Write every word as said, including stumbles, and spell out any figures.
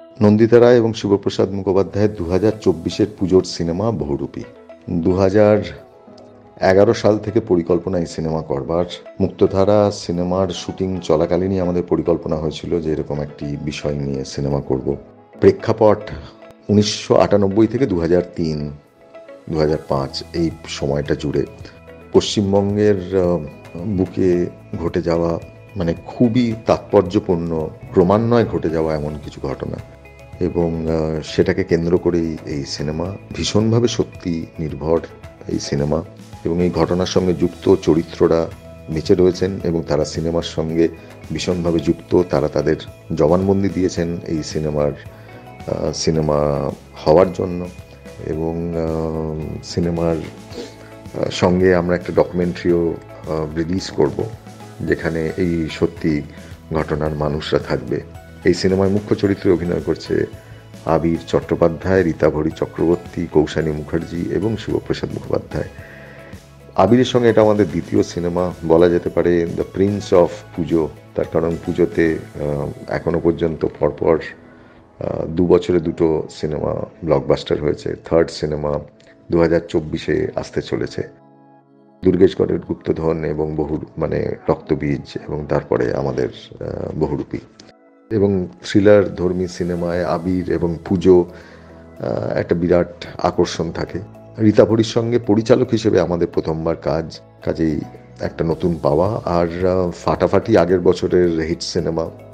নন্দিতা রায় এবং শিবপ্রসাদ মুখোপাধ্যায়ের দু হাজার চব্বিশের পুজোর সিনেমা বহুরূপী। দু হাজার এগারো সাল থেকে পরিকল্পনা এই সিনেমা করবার। মুক্তধারা সিনেমার শুটিং চলাকালীনই আমাদের পরিকল্পনা হয়েছিল যে এরকম একটি বিষয় নিয়ে সিনেমা করব। প্রেক্ষাপট উনিশশো আটানব্বই থেকে দু হাজার তিন দু হাজার পাঁচ এই সময়টা জুড়ে পশ্চিমবঙ্গের বুকে ঘটে যাওয়া মানে খুবই তাৎপর্যপূর্ণ, ক্রমান্বয়ে ঘটে যাওয়া এমন কিছু ঘটনা, এবং সেটাকে কেন্দ্র করেই এই সিনেমা। ভীষণভাবে সত্যি নির্ভর এই সিনেমা, এবং এই ঘটনার সঙ্গে যুক্ত চরিত্ররা বেঁচে রয়েছেন এবং তারা সিনেমার সঙ্গে ভীষণভাবে যুক্ত। তারা তাদের জবানবন্দি দিয়েছেন এই সিনেমার সিনেমা হওয়ার জন্য, এবং সিনেমার সঙ্গে আমরা একটা ডকুমেন্টারিও রিলিজ করব, যেখানে এই সত্যি ঘটনার মানুষরা থাকবে। এই সিনেমায় মুখ্য চরিত্রে অভিনয় করছে আবির চট্টোপাধ্যায়, রীতাভরি চক্রবর্তী, কৌশানী মুখার্জি এবং শিবপ্রসাদ মুখোপাধ্যায়। আবিরের সঙ্গে এটা আমাদের দ্বিতীয় সিনেমা, বলা যেতে পারে দ্য প্রিন্স অফ পুজো। তার কারণ পুজোতে এখনো পর্যন্ত পরপর দু বছরে দুটো সিনেমা ব্লকবাস্টার হয়েছে। থার্ড সিনেমা দু হাজার চব্বিশে আসতে চলেছে। দুর্গেশগড়ের গুপ্তধন এবং বহু মানে রক্তবীজ, এবং তারপরে আমাদের বহুরূপী। এবং থ্রিলার ধর্মী সিনেমায় আবির এবং পুজো একটা বিরাট আকর্ষণ থাকে। রীতাভরির সঙ্গে পরিচালক হিসেবে আমাদের প্রথমবার কাজ, কাজেই একটা নতুন পাওয়া। আর ফাটাফাটি আগের বছরের হিট সিনেমা,